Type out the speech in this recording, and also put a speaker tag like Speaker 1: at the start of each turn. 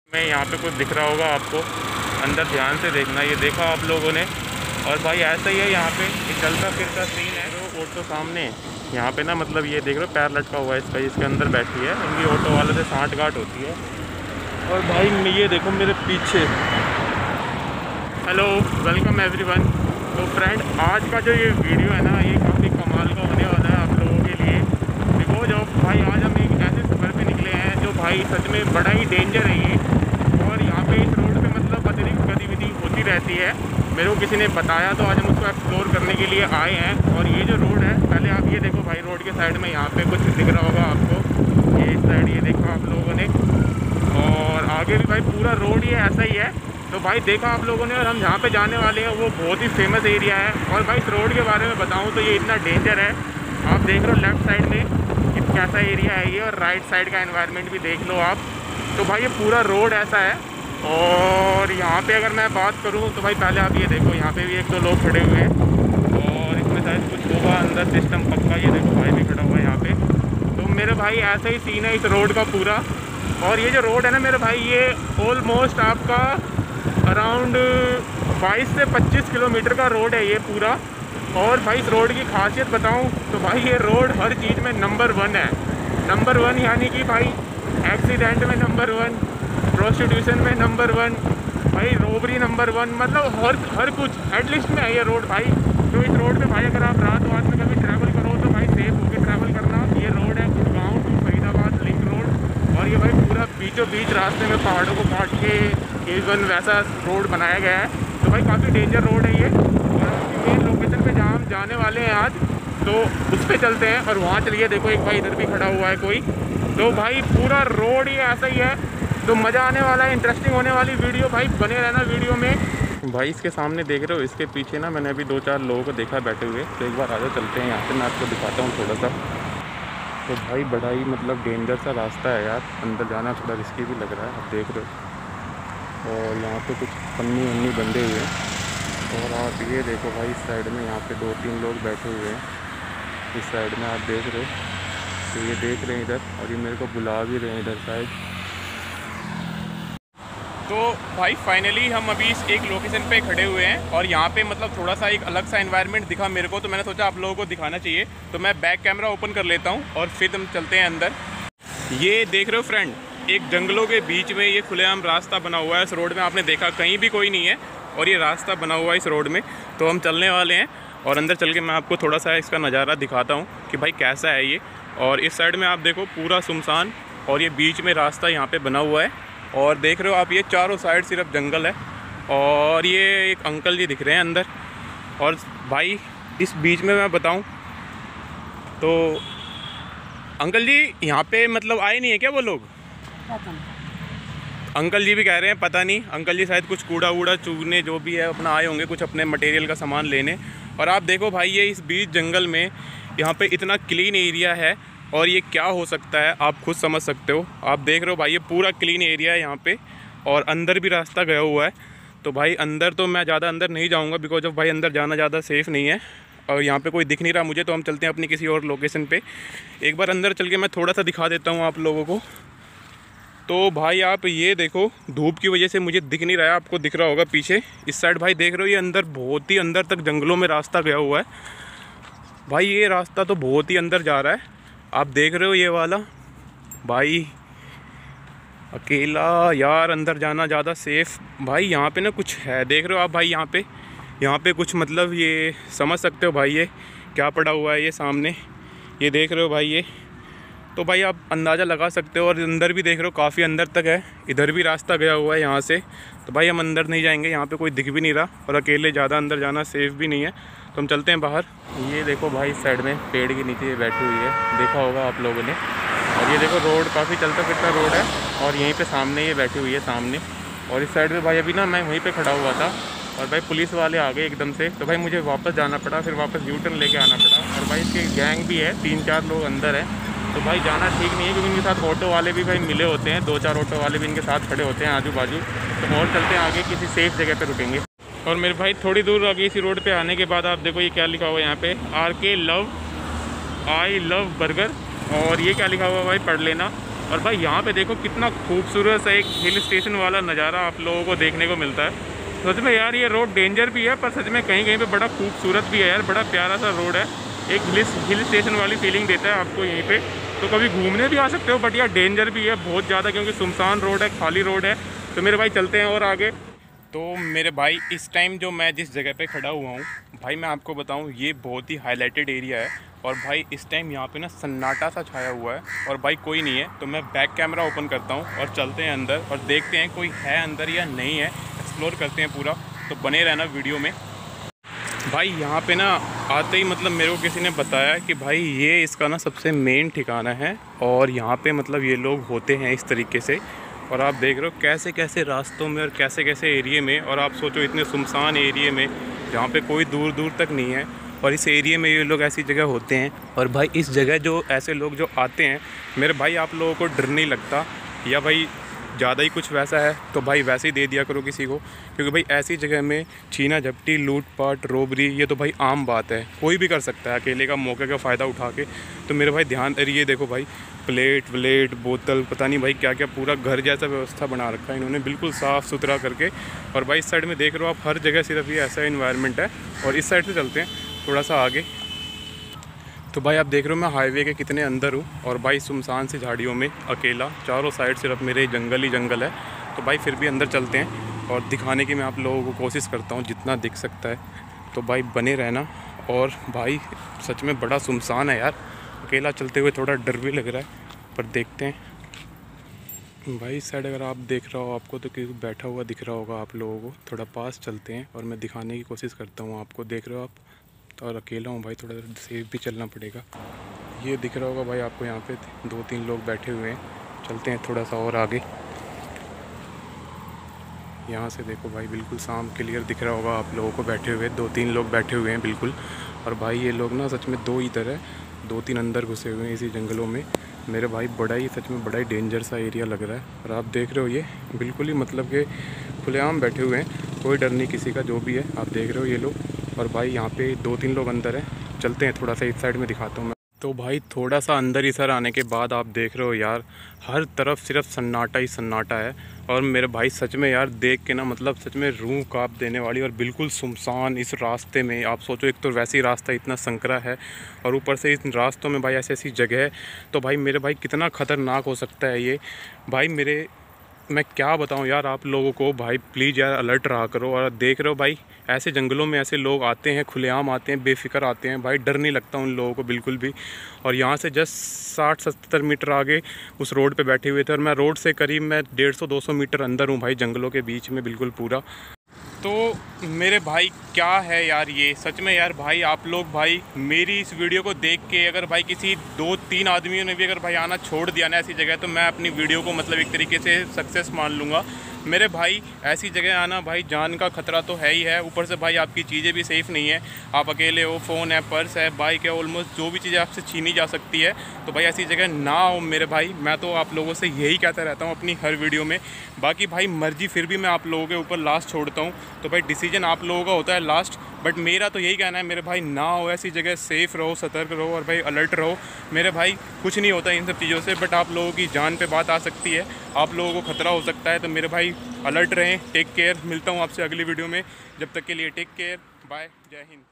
Speaker 1: मैं यहाँ पे कुछ दिख रहा होगा आपको, अंदर ध्यान से देखना, ये देखा आप लोगों ने। और भाई ऐसा ही है यहाँ पे एक चलता फिरता सीन है। तो ऑटो सामने यहाँ पे ना, मतलब ये देख रहे हो पैर लटका हुआ है इसका, इसके अंदर बैठी है। इनकी ऑटो वाले से सांठ गांठ होती है। और भाई ये देखो मेरे पीछे। Hello, welcome everyone. तो फ्रेंड, आज का जो ये वीडियो है ना, ये काफ़ी कमाल का होने वाला है आप लोगों के लिए। बिकॉज ऑफ भाई आज हम एक ऐसे सफ़र पे निकले हैं जो भाई सच में बड़ा ही डेंजर है ये। और यहाँ पे इस रोड पे मतलब अतिरिक्त गतिविधि होती रहती है। मेरे को किसी ने बताया तो आज हम उसको एक्सप्लोर करने के लिए आए हैं। और ये जो रोड है, पहले आप ये देखो भाई, रोड के साइड में यहाँ पे कुछ दिख रहा होगा आपको, ये इस साइड ये देखो आप लोगों ने। और आगे भी भाई पूरा रोड ये ऐसा ही है। तो भाई देखा आप लोगों ने। और हम जहाँ पे जाने वाले हैं वो बहुत ही फेमस एरिया है। और भाई इस रोड के बारे में बताऊँ तो ये इतना डेंजर है। आप देख रहे हो लेफ़्ट साइड में कि कैसा एरिया है ये, और राइट साइड का एनवायरनमेंट भी देख लो आप। तो भाई ये पूरा रोड ऐसा है। और यहाँ पे अगर मैं बात करूँ तो भाई पहले आप ये देखो, यहाँ पे भी एक दो लोग खड़े हुए हैं। और इसमें शायद कुछ होगा अंदर सिस्टम पक्का। ये देखो भाई भी खड़ा हुआ है यहाँ पे। तो मेरे भाई ऐसा ही सीन है इस रोड का पूरा। और ये जो रोड है ना मेरे भाई, ये ऑलमोस्ट आपका अराउंड 22 से 25 किलोमीटर का रोड है ये पूरा। और भाई इस रोड की खासियत बताऊं तो भाई ये रोड हर चीज़ में नंबर 1 है। नंबर 1 यानी कि भाई एक्सीडेंट में नंबर 1, प्रोस्टिट्यूशन में नंबर 1, भाई रॉबरी नंबर 1, मतलब हर कुछ एटलीस्ट में है ये रोड भाई। तो इस रोड पे भाई अगर आप रात में कभी ट्रैवल करो तो भाई सेफ होकर ट्रैवल करना। ये रोड है Gurgaon to Faridabad link road. और ये भाई पूरा बीचों बीच रास्ते में पहाड़ों को काट के इवन वैसा रोड बनाया गया है। तो भाई काफ़ी डेंजर रोड है ये। और मेन लोकेशन पे जहाँ हम जाने वाले हैं आज, तो उस पर चलते हैं। और वहाँ चलिए, देखो एक भाई इधर भी खड़ा हुआ है कोई। तो भाई पूरा रोड ही ऐसा ही है। तो मज़ा आने वाला है, इंटरेस्टिंग होने वाली वीडियो। भाई बने रहना वीडियो में। भाई इसके सामने देख रहे हो, इसके पीछे ना मैंने अभी 2-4 लोगों को देखा बैठे हुए। तो एक बार आगे चलते हैं, यहाँ पे मैं आपको दिखाता हूँ थोड़ा सा। तो भाई बड़ा ही मतलब डेंजर सा रास्ता है यार, अंदर जाना थोड़ा रिस्की भी लग रहा है, आप देख रहे हो। और यहाँ पे कुछ पन्नी वन्नी बंधे हुए हैं। और आप ये देखो भाई इस साइड में यहाँ पे 2-3 लोग बैठे हुए हैं। इस साइड में आप देख रहे हो, तो ये देख रहे हैं इधर, और ये मेरे को बुला भी रहे हैं इधर शायद। तो भाई फाइनली हम अभी इस एक लोकेशन पे खड़े हुए हैं। और यहाँ पे मतलब थोड़ा सा एक अलग सा एनवायरनमेंट दिखा मेरे को, तो मैंने सोचा आप लोगों को दिखाना चाहिए। तो मैं बैक कैमरा ओपन कर लेता हूँ और फिर हम चलते हैं अंदर। ये देख रहे हो फ्रेंड, एक जंगलों के बीच में ये खुलेआम रास्ता बना हुआ है। इस रोड में आपने देखा कहीं भी कोई नहीं है, और ये रास्ता बना हुआ है इस रोड में। तो हम चलने वाले हैं और अंदर चल के मैं आपको थोड़ा सा इसका नज़ारा दिखाता हूँ कि भाई कैसा है ये। और इस साइड में आप देखो पूरा सुनसान, और ये बीच में रास्ता यहाँ पे बना हुआ है। और देख रहे हो आप, ये चारों साइड सिर्फ जंगल है। और ये एक अंकल जी दिख रहे हैं अंदर। और भाई इस बीच में मैं बताऊँ तो अंकल जी यहाँ पे मतलब आए नहीं है क्या वो लोग? अंकल जी भी कह रहे हैं पता नहीं। अंकल जी शायद कुछ कूड़ा वूड़ा चूगने जो भी है अपना आए होंगे, कुछ अपने मटेरियल का सामान लेने। और आप देखो भाई ये इस बीच जंगल में यहाँ पे इतना क्लीन एरिया है, और ये क्या हो सकता है आप खुद समझ सकते हो। आप देख रहे हो भाई ये पूरा क्लीन एरिया है यहाँ पे, और अंदर भी रास्ता गया हुआ है। तो भाई अंदर तो मैं ज़्यादा अंदर नहीं जाऊँगा, बिकॉज ऑफ भाई अंदर जाना ज़्यादा सेफ़ नहीं है। और यहाँ पे कोई दिख नहीं रहा मुझे, तो हम चलते हैं अपनी किसी और लोकेशन पे। एक बार अंदर चल के मैं थोड़ा सा दिखा देता हूँ आप लोगों को। तो भाई आप ये देखो, धूप की वजह से मुझे दिख नहीं रहा है, आपको दिख रहा होगा पीछे इस साइड। भाई देख रहे हो ये अंदर बहुत ही अंदर तक जंगलों में रास्ता गया हुआ है। भाई ये रास्ता तो बहुत ही अंदर जा रहा है, आप देख रहे हो ये वाला। भाई अकेला यार अंदर जाना ज़्यादा सेफ़। भाई यहाँ पे ना कुछ है, देख रहे हो आप भाई यहाँ पे कुछ मतलब ये समझ सकते हो भाई ये क्या पड़ा हुआ है ये सामने, ये देख रहे हो भाई ये। तो भाई आप अंदाज़ा लगा सकते हो। और अंदर भी देख रहे हो काफ़ी अंदर तक है, इधर भी रास्ता गया हुआ है यहाँ से। तो भाई हम अंदर नहीं जाएंगे, यहाँ पे कोई दिख भी नहीं रहा, और अकेले ज़्यादा अंदर जाना सेफ़ भी नहीं है। तो हम चलते हैं बाहर। ये देखो भाई इस साइड में पेड़ के नीचे बैठी हुई है, देखा होगा आप लोगों ने। और ये देखो रोड काफ़ी चलता फिरता रोड है, और यहीं पे सामने ये बैठी हुई है सामने। और इस साइड में भाई अभी ना मैं वहीं पे खड़ा हुआ था, और भाई पुलिस वाले आ गए एकदम से। तो भाई मुझे वापस जाना पड़ा, फिर वापस यू टर्न लेके आना पड़ा। और भाई इसकी गैंग भी है, 3-4 लोग अंदर हैं। तो भाई जाना ठीक नहीं है, क्योंकि इनके साथ ऑटो वाले भी भाई मिले होते हैं, 2-4 ऑटो वाले भी इनके साथ खड़े होते हैं आजू बाजू। तो और चलते हैं आगे, किसी सेफ़ जगह पर रुकेंगे। और मेरे भाई थोड़ी दूर आगे इसी रोड पे आने के बाद आप देखो ये क्या लिखा हुआ है यहाँ पे, RK love I love burger. और ये क्या लिखा हुआ है भाई, पढ़ लेना। और भाई यहाँ पे देखो कितना खूबसूरत सा एक हिल स्टेशन वाला नज़ारा आप लोगों को देखने को मिलता है। सच में यार ये रोड डेंजर भी है, पर सच में कहीं कहीं पे बड़ा खूबसूरत भी है यार, बड़ा प्यारा सा रोड है, एक हिल स्टेशन वाली फीलिंग देता है आपको यहीं पे। तो कभी घूमने भी आ सकते हो, बट यार डेंजर भी है बहुत ज़्यादा, क्योंकि सुनसान रोड है, खाली रोड है। तो मेरे भाई चलते हैं और आगे। तो मेरे भाई इस टाइम जो मैं जिस जगह पे खड़ा हुआ हूँ भाई, मैं आपको बताऊँ ये बहुत ही हाईलाइटेड एरिया है। और भाई इस टाइम यहाँ पे ना सन्नाटा सा छाया हुआ है और भाई कोई नहीं है। तो मैं बैक कैमरा ओपन करता हूँ और चलते हैं अंदर और देखते हैं कोई है अंदर या नहीं है, एक्सप्लोर करते हैं पूरा। तो बने रहना वीडियो में। भाई यहाँ पे ना आते ही मतलब मेरे को किसी ने बताया कि भाई ये इसका ना सबसे मेन ठिकाना है और यहाँ पे मतलब ये लोग होते हैं इस तरीके से। और आप देख रहे हो कैसे कैसे रास्तों में और कैसे कैसे एरिए में, और आप सोचो इतने सुनसान एरिए में जहाँ पे कोई दूर दूर तक नहीं है, और इस एरिए में ये लोग ऐसी जगह होते हैं। और भाई इस जगह जो ऐसे लोग जो आते हैं, मेरे भाई आप लोगों को डर नहीं लगता, या भाई ज़्यादा ही कुछ वैसा है तो भाई वैसे ही दे दिया करो किसी को, क्योंकि भाई ऐसी जगह में छीना झपटी, लूटपाट, रोबरी ये तो भाई आम बात है, कोई भी कर सकता है अकेले का मौके का फ़ायदा उठा के। तो मेरे भाई ध्यान, ये देखो भाई प्लेट व्लेट बोतल पता नहीं भाई क्या क्या, पूरा घर जैसा व्यवस्था बना रखा है इन्होंने बिल्कुल साफ़ सुथरा करके। और भाई इस साइड में देख रहे हो आप, हर जगह सिर्फ ये ऐसा इन्वायरमेंट है। और इस साइड से चलते हैं थोड़ा सा आगे। तो भाई आप देख रहे हो मैं हाईवे के कितने अंदर हूँ, और भाई सुनसान सी झाड़ियों में अकेला, चारों साइड सिर्फ मेरे जंगल ही जंगल है। तो भाई फिर भी अंदर चलते हैं और दिखाने की मैं आप लोगों को कोशिश करता हूँ जितना दिख सकता है। तो भाई बने रहना। और भाई सच में बड़ा सुनसान है यार, अकेला चलते हुए थोड़ा डर भी लग रहा है, पर देखते हैं। भाई इस साइड अगर आप देख रहा हो, आपको तो किसी बैठा हुआ दिख रहा होगा आप लोगों को। थोड़ा पास चलते हैं और मैं दिखाने की कोशिश करता हूँ आपको। देख रहे हो आप, तो और अकेला हूँ भाई, थोड़ा सेफ भी चलना पड़ेगा। ये दिख रहा होगा भाई आपको, यहाँ पे 2-3 लोग बैठे हुए हैं। चलते हैं थोड़ा सा और आगे। यहाँ से देखो भाई बिल्कुल साफ क्लियर दिख रहा होगा आप लोगों को, बैठे हुए 2-3 लोग बैठे हुए हैं बिल्कुल। और भाई ये लोग ना सच में 2 इधर है, 2-3 अंदर घुसे हुए हैं इसी जंगलों में। मेरे भाई बड़ा ही सच में बड़ा ही डेंजर सा एरिया लग रहा है। और आप देख रहे हो ये बिल्कुल ही मतलब कि खुलेआम बैठे हुए हैं, कोई डर नहीं किसी का, जो भी है आप देख रहे हो ये लोग। और भाई यहाँ पे 2-3 लोग अंदर हैं। चलते हैं थोड़ा सा इस साइड में दिखाता हूँ मैं। तो भाई थोड़ा सा अंदर ही सर आने के बाद आप देख रहे हो यार, हर तरफ सिर्फ सन्नाटा ही सन्नाटा है। और मेरे भाई सच में यार देख के ना मतलब सच में रूह कांप देने वाली, और बिल्कुल सुनसान इस रास्ते में। आप सोचो एक तो वैसे ही रास्ता इतना संकरा है, और ऊपर से इस रास्तों में भाई ऐसी ऐसी जगह है। तो भाई मेरे भाई कितना ख़तरनाक हो सकता है ये भाई। मैं क्या बताऊं यार आप लोगों को, भाई प्लीज़ यार अलर्ट रहा करो। और देख रहे हो भाई ऐसे जंगलों में ऐसे लोग आते हैं, खुलेआम आते हैं, बेफिक्र आते हैं भाई, डर नहीं लगता उन लोगों को बिल्कुल भी। और यहाँ से जस्ट 60-70 मीटर आगे उस रोड पे बैठे हुए थे, और मैं रोड से करीब मैं 150-200 मीटर अंदर हूँ भाई, जंगलों के बीच में बिल्कुल पूरा। तो मेरे भाई क्या है यार ये, सच में यार भाई आप लोग भाई मेरी इस वीडियो को देख के अगर भाई किसी 2-3 आदमियों ने भी अगर भाई आना छोड़ दिया ना ऐसी जगह, तो मैं अपनी वीडियो को मतलब एक तरीके से सक्सेस मान लूँगा। मेरे भाई ऐसी जगह आना भाई जान का खतरा तो है ही है, ऊपर से भाई आपकी चीज़ें भी सेफ़ नहीं है, आप अकेले हो, फ़ोन है, पर्स है, बाइक है, ऑलमोस्ट जो भी चीज़ें आपसे छीनी जा सकती है। तो भाई ऐसी जगह ना हो मेरे भाई, मैं तो आप लोगों से यही कहता रहता हूँ अपनी हर वीडियो में। बाकी भाई मर्जी फिर भी मैं आप लोगों के ऊपर लास्ट छोड़ता हूँ, तो भाई डिसीजन आप लोगों का होता है लास्ट। बट मेरा तो यही कहना है मेरे भाई, ना हो ऐसी जगह, सेफ़ रहो, सतर्क रहो और भाई अलर्ट रहो। मेरे भाई कुछ नहीं होता इन सब चीज़ों से, बट आप लोगों की जान पे बात आ सकती है, आप लोगों को ख़तरा हो सकता है। तो मेरे भाई अलर्ट रहें, टेक केयर। मिलता हूँ आपसे अगली वीडियो में, जब तक के लिए टेक केयर, बाय, जय हिंद।